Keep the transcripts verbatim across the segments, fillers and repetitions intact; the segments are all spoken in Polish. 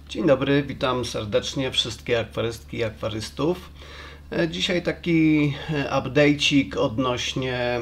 Dzień dobry, witam serdecznie wszystkie akwarystki i akwarystów. Dzisiaj taki update'cik odnośnie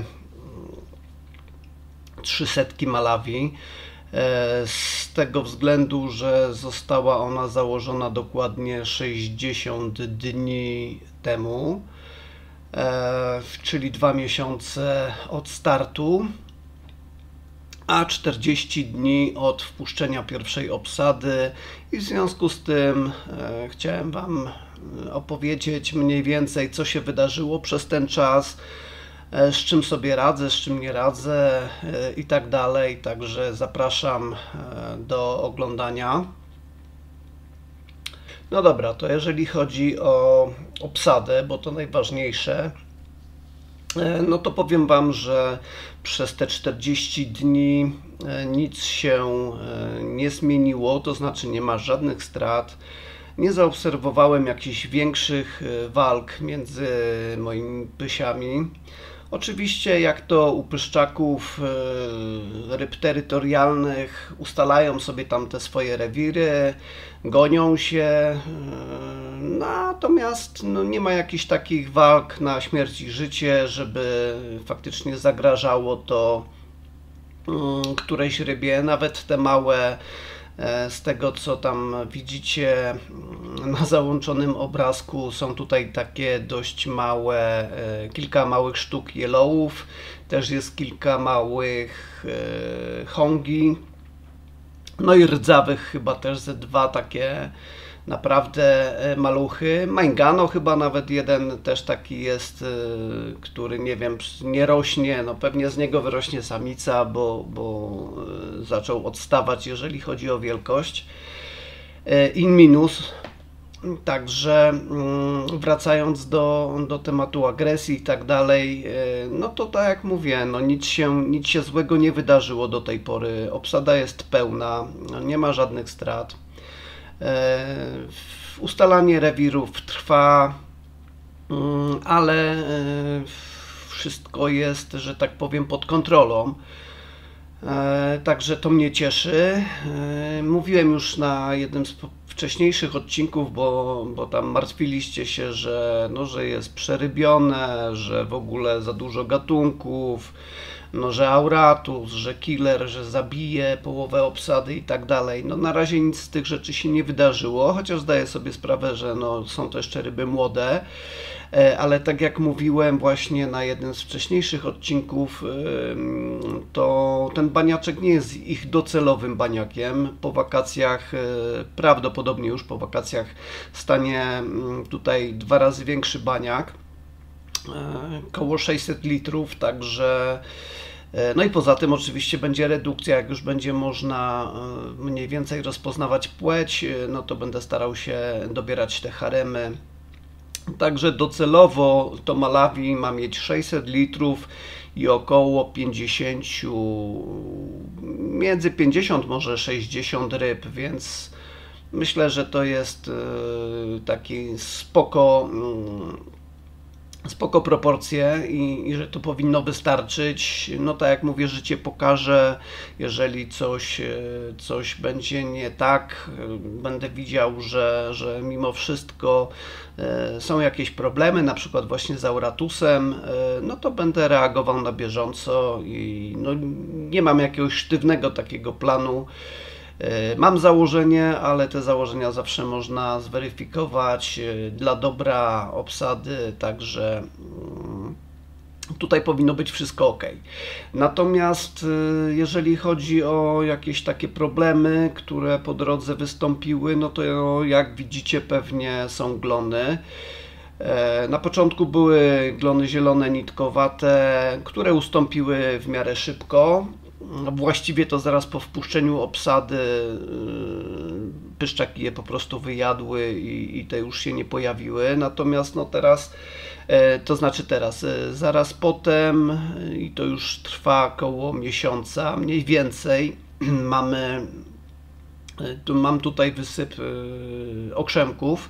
trzysetki Malawi. Z tego względu, że została ona założona dokładnie sześćdziesiąt dni temu, czyli dwa miesiące od startu, a czterdzieści dni od wpuszczenia pierwszej obsady, i w związku z tym e, chciałem Wam opowiedzieć mniej więcej, co się wydarzyło przez ten czas, e, z czym sobie radzę, z czym nie radzę e, i tak dalej. Także zapraszam e, do oglądania. No dobra, to jeżeli chodzi o obsadę, bo to najważniejsze, no to powiem Wam, że przez te czterdzieści dni nic się nie zmieniło, to znaczy nie ma żadnych strat. Nie zaobserwowałem jakichś większych walk między moimi pysiami. Oczywiście, jak to u pyszczaków ryb terytorialnych, ustalają sobie tam te swoje rewiry, gonią się, natomiast no, nie ma jakichś takich walk na śmierć i życie, żeby faktycznie zagrażało to którejś rybie. Nawet te małe, z tego co tam widzicie na załączonym obrazku, są tutaj takie dość małe, kilka małych sztuk yellowów, też jest kilka małych hongi, no i rdzawych chyba też ze dwa takie naprawdę maluchy. Mangano chyba nawet jeden też taki jest, który nie wiem, nie rośnie, no pewnie z niego wyrośnie samica, bo, bo zaczął odstawać, jeżeli chodzi o wielkość. In minus. Także wracając do, do tematu agresji i tak dalej, no to tak jak mówię, no nic się, nic się złego nie wydarzyło do tej pory. Obsada jest pełna, nie ma żadnych strat. Ustalanie rewirów trwa, ale wszystko jest, że tak powiem, pod kontrolą. Także to mnie cieszy. Mówiłem już na jednym z wcześniejszych odcinków, bo, bo tam martwiliście się, że, no, że jest przerybione, że w ogóle za dużo gatunków, no, że auratus, że killer, że zabije połowę obsady i tak dalej. No, na razie nic z tych rzeczy się nie wydarzyło, chociaż zdaję sobie sprawę, że no, są to jeszcze ryby młode. Ale tak jak mówiłem właśnie na jednym z wcześniejszych odcinków, to ten baniaczek nie jest ich docelowym baniakiem. Po wakacjach, prawdopodobnie już po wakacjach, stanie tutaj dwa razy większy baniak, koło sześćset litrów, także no i poza tym oczywiście będzie redukcja, jak już będzie można mniej więcej rozpoznawać płeć, no to będę starał się dobierać te haremy. Także docelowo to Malawi ma mieć sześćset litrów i około pięćdziesiąt, między pięćdziesiąt może sześćdziesiąt ryb, więc myślę, że to jest taki spoko, spoko proporcje i, i że to powinno wystarczyć. No tak jak mówię, życie pokaże, jeżeli coś, coś będzie nie tak, będę widział, że, że mimo wszystko są jakieś problemy, na przykład właśnie z auratusem, no to będę reagował na bieżąco i no, nie mam jakiegoś sztywnego takiego planu. Mam założenie, ale te założenia zawsze można zweryfikować dla dobra obsady, także tutaj powinno być wszystko ok. Natomiast jeżeli chodzi o jakieś takie problemy, które po drodze wystąpiły, no to jak widzicie pewnie są glony. Na początku były glony zielone nitkowate, które ustąpiły w miarę szybko. Właściwie to zaraz po wpuszczeniu obsady pyszczaki je po prostu wyjadły i, i te już się nie pojawiły. Natomiast no teraz, to znaczy teraz, zaraz potem, i to już trwa około miesiąca, mniej więcej, mamy, tu mam tutaj wysyp okrzemków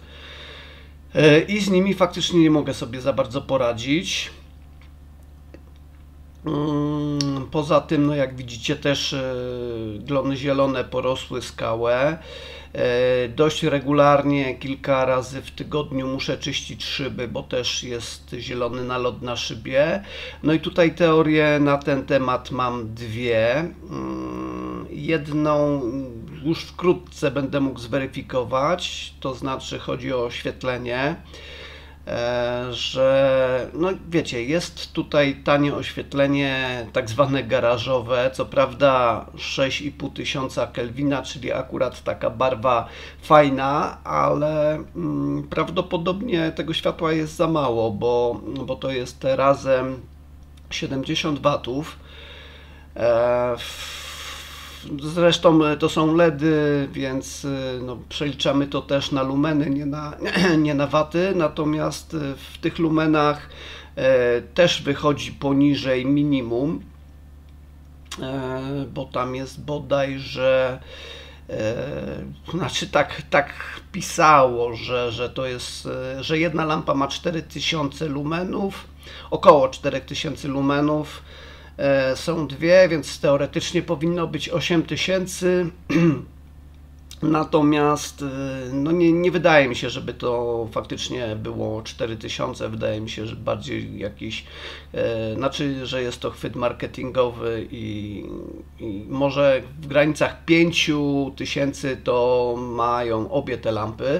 i z nimi faktycznie nie mogę sobie za bardzo poradzić. Mm, Poza tym, no jak widzicie, też e, glony zielone porosły skałę. E, Dość regularnie, kilka razy w tygodniu muszę czyścić szyby, bo też jest zielony nalot na szybie. No i tutaj teorie na ten temat mam dwie. Mm, Jedną już wkrótce będę mógł zweryfikować, to znaczy chodzi o oświetlenie. E, że no wiecie, jest tutaj tanie oświetlenie, tak zwane garażowe, co prawda sześć i pół tysiąca kelwina, czyli akurat taka barwa fajna, ale mm, prawdopodobnie tego światła jest za mało, bo, bo to jest razem siedemdziesiąt watów. E, Zresztą to są LEDy, więc no, przeliczamy to też na lumeny, nie na, nie na waty, natomiast w tych lumenach e, też wychodzi poniżej minimum, e, bo tam jest bodajże, e, znaczy tak, tak pisało, że, że to jest, że jedna lampa ma cztery tysiące lumenów, około cztery tysiące lumenów. Są dwie, więc teoretycznie powinno być osiem tysięcy. Natomiast no nie, nie wydaje mi się, żeby to faktycznie było cztery tysiące. Wydaje mi się, że bardziej jakiś, e, znaczy, że jest to chwyt marketingowy i, i może w granicach pięć tysięcy to mają obie te lampy.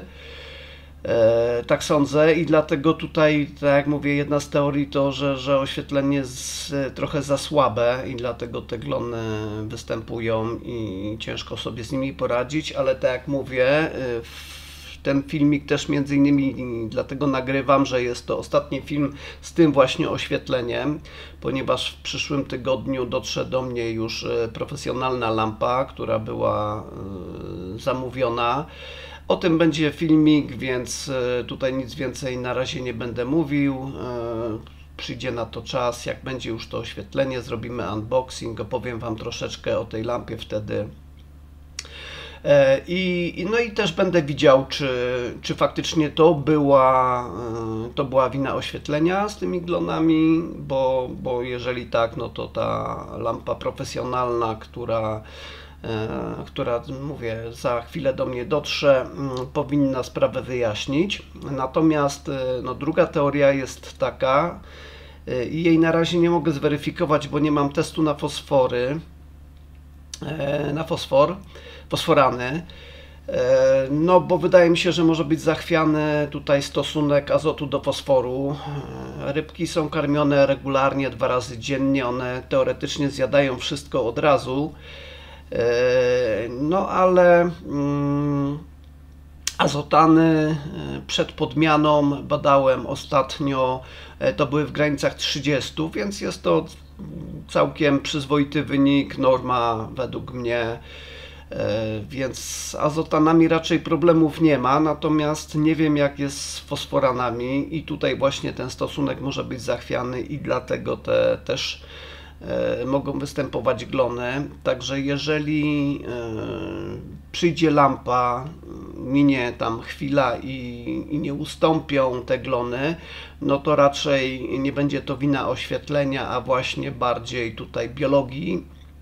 E, tak sądzę i dlatego tutaj, tak jak mówię, jedna z teorii to, że, że oświetlenie jest trochę za słabe i dlatego te glony występują i ciężko sobie z nimi poradzić, ale tak jak mówię, ten filmik też między innymi dlatego nagrywam, że jest to ostatni film z tym właśnie oświetleniem, ponieważ w przyszłym tygodniu dotrze do mnie już profesjonalna lampa, która była zamówiona. O tym będzie filmik, więc tutaj nic więcej na razie nie będę mówił. Przyjdzie na to czas, jak będzie już to oświetlenie, zrobimy unboxing, opowiem Wam troszeczkę o tej lampie wtedy. I, no i też będę widział, czy, czy faktycznie to była, to była wina oświetlenia z tymi glonami, bo, bo jeżeli tak, no to ta lampa profesjonalna, która która, mówię, za chwilę do mnie dotrze, powinna sprawę wyjaśnić. Natomiast no, druga teoria jest taka i jej na razie nie mogę zweryfikować, bo nie mam testu na fosfory, na fosfor, fosforany. No, bo wydaje mi się, że może być zachwiany tutaj stosunek azotu do fosforu. Rybki są karmione regularnie, dwa razy dziennie, one teoretycznie zjadają wszystko od razu. No ale mm, azotany przed podmianą badałem ostatnio, to były w granicach trzydziestu, więc jest to całkiem przyzwoity wynik, norma według mnie, więc z azotanami raczej problemów nie ma, natomiast nie wiem jak jest z fosforanami i tutaj właśnie ten stosunek może być zachwiany i dlatego te też mogą występować glony. Także jeżeli przyjdzie lampa, minie tam chwila i, i nie ustąpią te glony, no to raczej nie będzie to wina oświetlenia, a właśnie bardziej tutaj biologii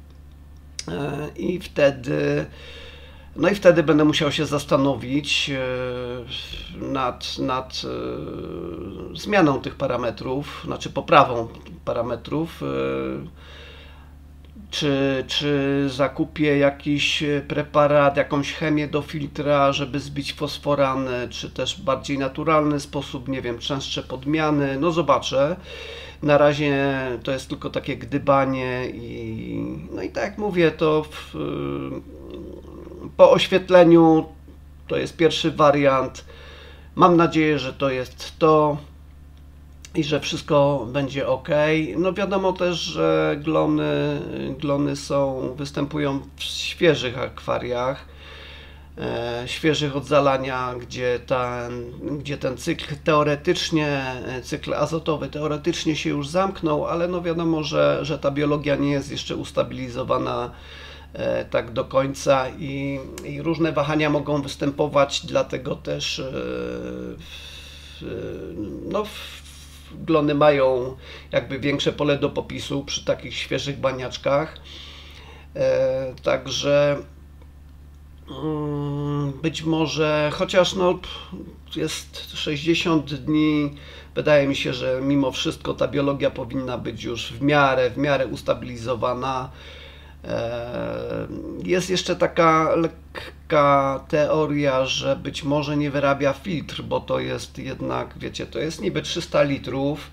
i wtedy no i wtedy będę musiał się zastanowić nad, nad zmianą tych parametrów, znaczy poprawą parametrów, czy, czy zakupię jakiś preparat, jakąś chemię do filtra, żeby zbić fosforany, czy też bardziej naturalny sposób, nie wiem, częstsze podmiany, no zobaczę. Na razie to jest tylko takie gdybanie i no i tak jak mówię, to w, po oświetleniu to jest pierwszy wariant. Mam nadzieję, że to jest to i że wszystko będzie ok. No wiadomo też, że glony, glony są, występują w świeżych akwariach, e, świeżych od zalania, gdzie ten, gdzie ten cykl teoretycznie, cykl azotowy teoretycznie się już zamknął, ale no wiadomo, że, że ta biologia nie jest jeszcze ustabilizowana e, tak do końca i, i różne wahania mogą występować, dlatego też e, w, no w, glony mają jakby większe pole do popisu przy takich świeżych baniaczkach. E, także mm, być może, chociaż no, jest sześćdziesiąt dni, wydaje mi się, że mimo wszystko ta biologia powinna być już w miarę, w miarę ustabilizowana. Jest jeszcze taka lekka teoria, że być może nie wyrabia filtr, bo to jest jednak, wiecie, to jest niby trzysta litrów.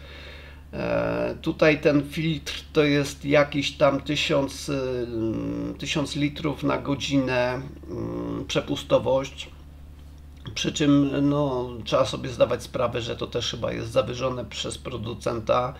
Tutaj ten filtr to jest jakiś tam tysiąc, tysiąc litrów na godzinę przepustowość. Przy czym no, trzeba sobie zdawać sprawę, że to też chyba jest zawyżone przez producenta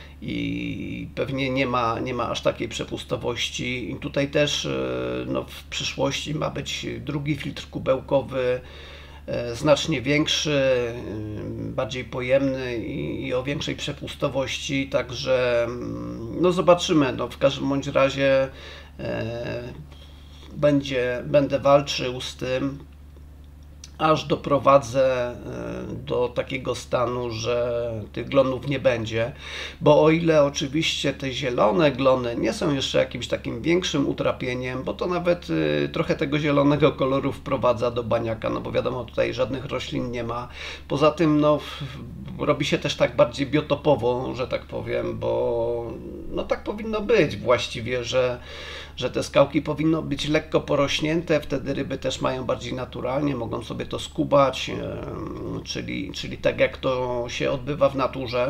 i pewnie nie ma, nie ma aż takiej przepustowości. I tutaj też no, w przyszłości ma być drugi filtr kubełkowy, znacznie większy, bardziej pojemny i, i o większej przepustowości, także no zobaczymy. No, w każdym bądź razie e, będzie, będę walczył z tym, aż doprowadzę do takiego stanu, że tych glonów nie będzie, bo o ile oczywiście te zielone glony nie są jeszcze jakimś takim większym utrapieniem, bo to nawet trochę tego zielonego koloru wprowadza do baniaka, no bo wiadomo, tutaj żadnych roślin nie ma. Poza tym no, robi się też tak bardziej biotopowo, że tak powiem, bo no tak powinno być właściwie, że że te skałki powinno być lekko porośnięte, wtedy ryby też mają bardziej naturalnie, mogą sobie to skubać, czyli, czyli tak jak to się odbywa w naturze.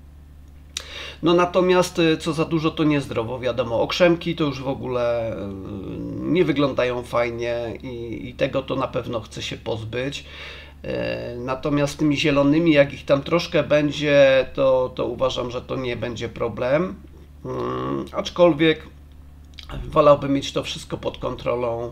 No natomiast co za dużo to niezdrowo, wiadomo, okrzemki to już w ogóle nie wyglądają fajnie i, i tego to na pewno chce się pozbyć. Natomiast tymi zielonymi, jak ich tam troszkę będzie, to, to uważam, że to nie będzie problem. Aczkolwiek wolałbym mieć to wszystko pod kontrolą,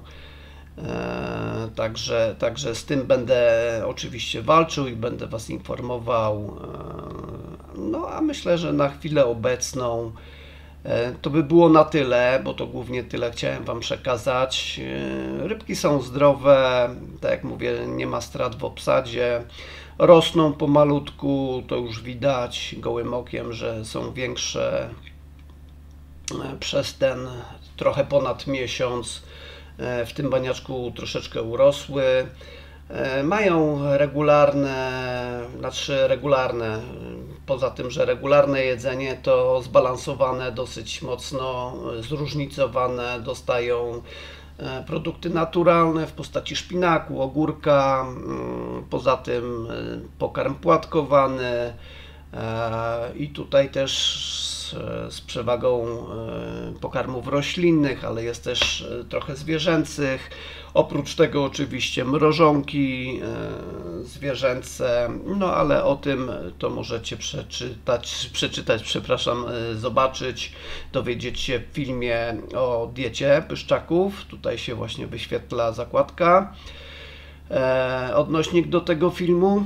e, także, także z tym będę oczywiście walczył i będę Was informował. E, no a myślę, że na chwilę obecną e, to by było na tyle, bo to głównie tyle chciałem Wam przekazać. E, rybki są zdrowe, tak jak mówię, nie ma strat w obsadzie. Rosną pomalutku, to już widać gołym okiem, że są większe przez ten trochę ponad miesiąc. W tym baniaczku troszeczkę urosły. Mają regularne, znaczy regularne, poza tym, że regularne jedzenie, to zbalansowane, dosyć mocno zróżnicowane, dostają produkty naturalne w postaci szpinaku, ogórka, poza tym pokarm płatkowany i tutaj też z przewagą pokarmów roślinnych, ale jest też trochę zwierzęcych. Oprócz tego oczywiście mrożonki zwierzęce, no ale o tym to możecie przeczytać, przeczytać, przepraszam, zobaczyć, dowiedzieć się w filmie o diecie pyszczaków. Tutaj się właśnie wyświetla zakładka, odnośnik do tego filmu.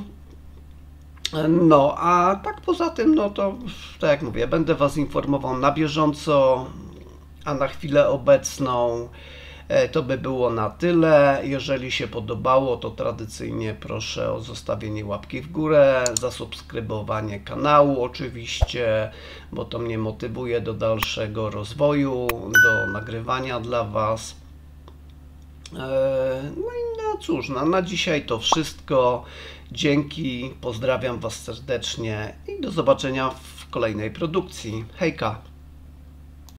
No, a tak poza tym, no to tak jak mówię, będę Was informował na bieżąco, a na chwilę obecną to by było na tyle. Jeżeli się podobało, to tradycyjnie proszę o zostawienie łapki w górę, zasubskrybowanie kanału oczywiście, bo to mnie motywuje do dalszego rozwoju, do nagrywania dla Was. No i no cóż, no, na dzisiaj to wszystko. Dzięki, pozdrawiam Was serdecznie i do zobaczenia w kolejnej produkcji. Hejka!